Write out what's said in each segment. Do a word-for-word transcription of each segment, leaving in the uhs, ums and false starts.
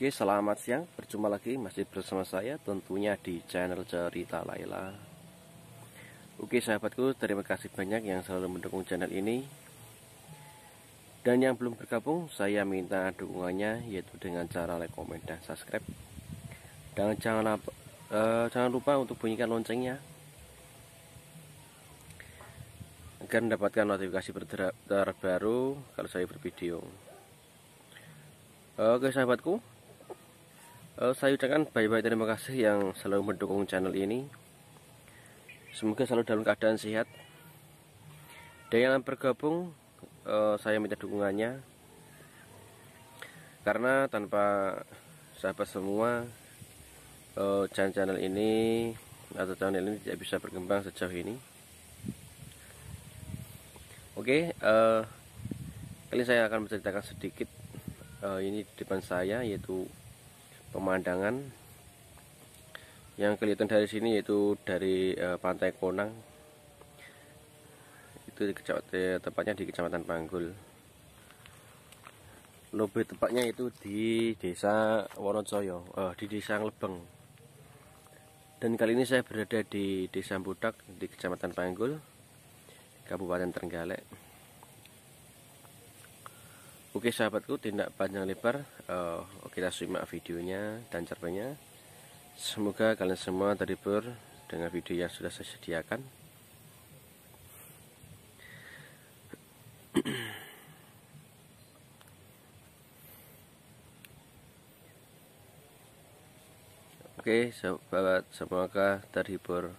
Oke, selamat siang. Berjumpa lagi masih bersama saya tentunya di channel Cerita Laila. Oke, sahabatku, terima kasih banyak yang selalu mendukung channel ini. Dan yang belum bergabung, saya minta dukungannya yaitu dengan cara like, komen, dan subscribe. Dan jangan uh, jangan lupa untuk bunyikan loncengnya agar mendapatkan notifikasi terbaru kalau saya bervideo. Oke, sahabatku, Uh, saya ucapkan banyak-banyak terima kasih yang selalu mendukung channel ini. Semoga selalu dalam keadaan sehat. Dan yang bergabung, uh, saya minta dukungannya, karena tanpa sahabat semua, uh, channel ini atau channel ini tidak bisa berkembang sejauh ini. Oke, uh, kali ini saya akan menceritakan sedikit. Uh, ini di depan saya yaitu pemandangan yang kelihatan dari sini, yaitu dari e, Pantai Konang. Itu di kecamatan, tepatnya di Kecamatan Panggul. Lebih tepatnya itu di Desa Wonojoyo, eh, di Desa Nglebeng. Dan kali ini saya berada di Desa Budak di Kecamatan Panggul, Kabupaten Trenggalek. Oke, sahabatku, tidak panjang lebar, uh, kita simak videonya dan caranya. Semoga kalian semua terhibur dengan video yang sudah saya sediakan. Oke, sahabat, semoga terhibur.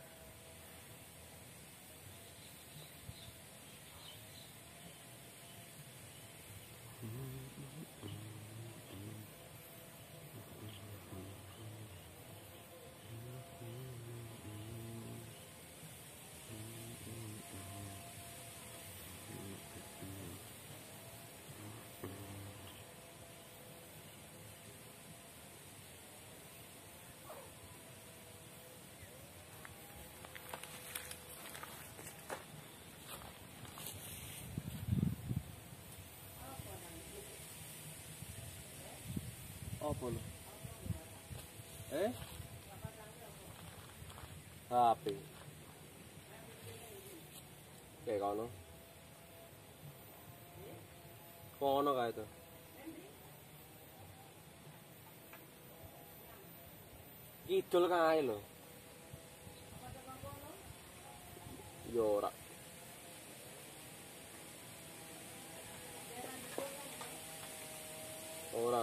Apa lo? Eh? H P. Kayak kono. Kono kayak itu. Kidul kae lho. Yo ora. Ora.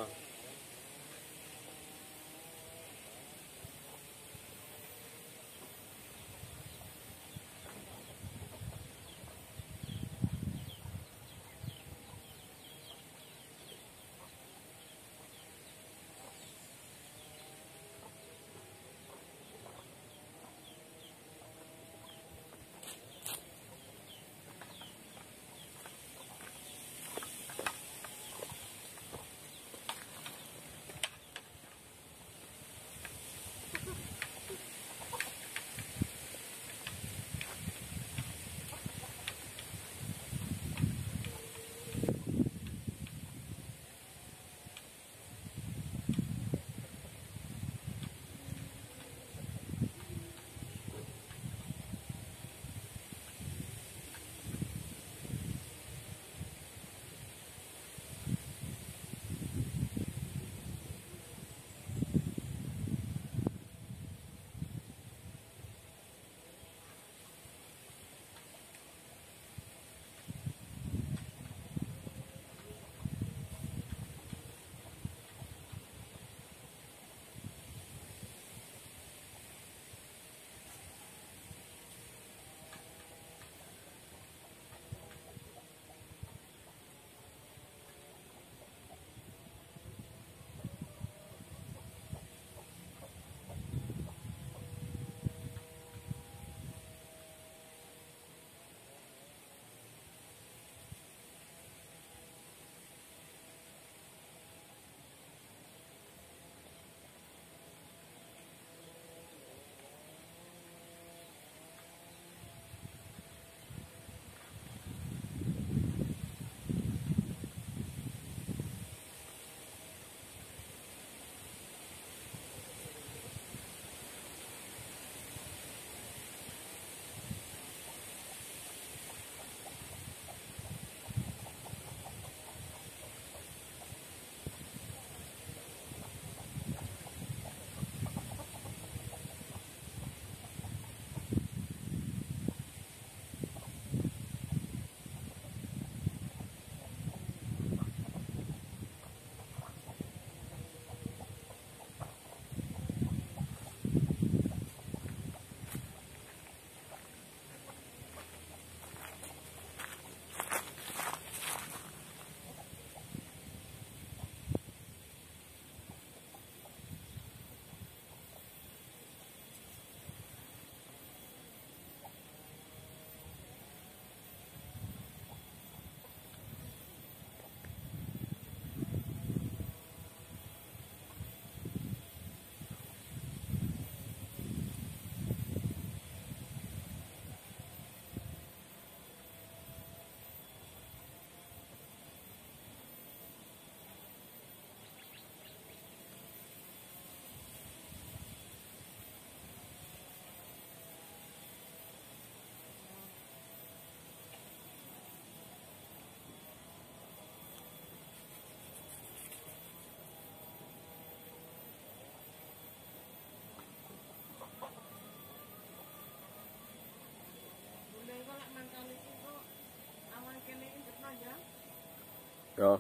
Yo.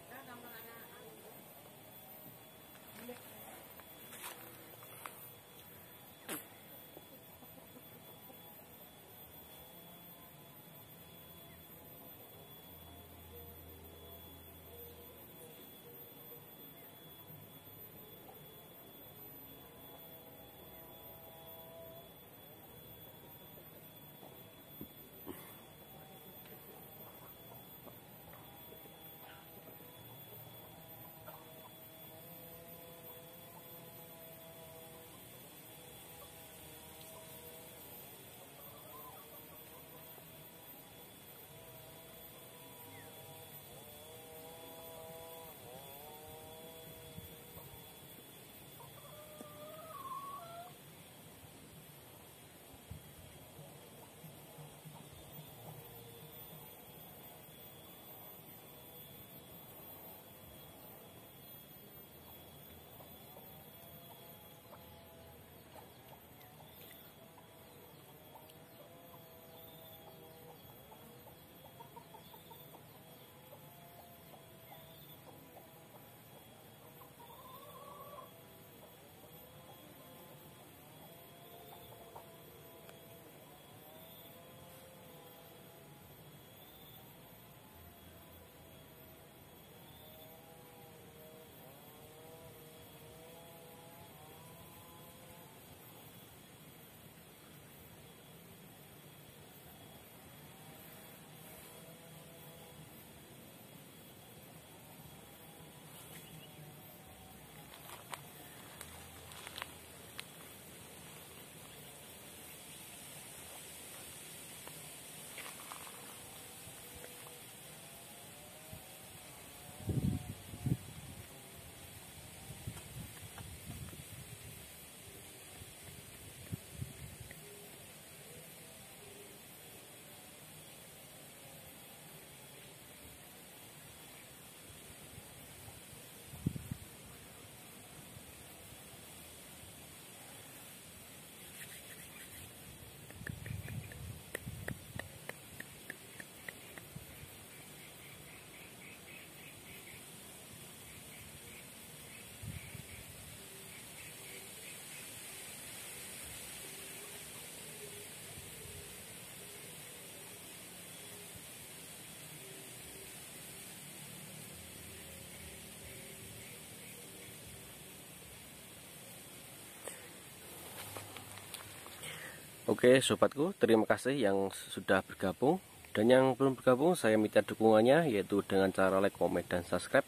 Oke sobatku, terima kasih yang sudah bergabung. Dan yang belum bergabung, saya minta dukungannya, yaitu dengan cara like, komen, dan subscribe.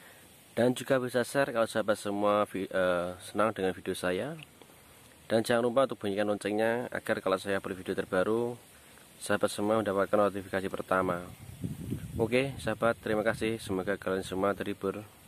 Dan juga bisa share kalau sahabat semua uh, senang dengan video saya. Dan jangan lupa untuk bunyikan loncengnya, agar kalau saya upload video terbaru, sahabat semua mendapatkan notifikasi pertama. Oke sahabat, terima kasih. Semoga kalian semua terhibur.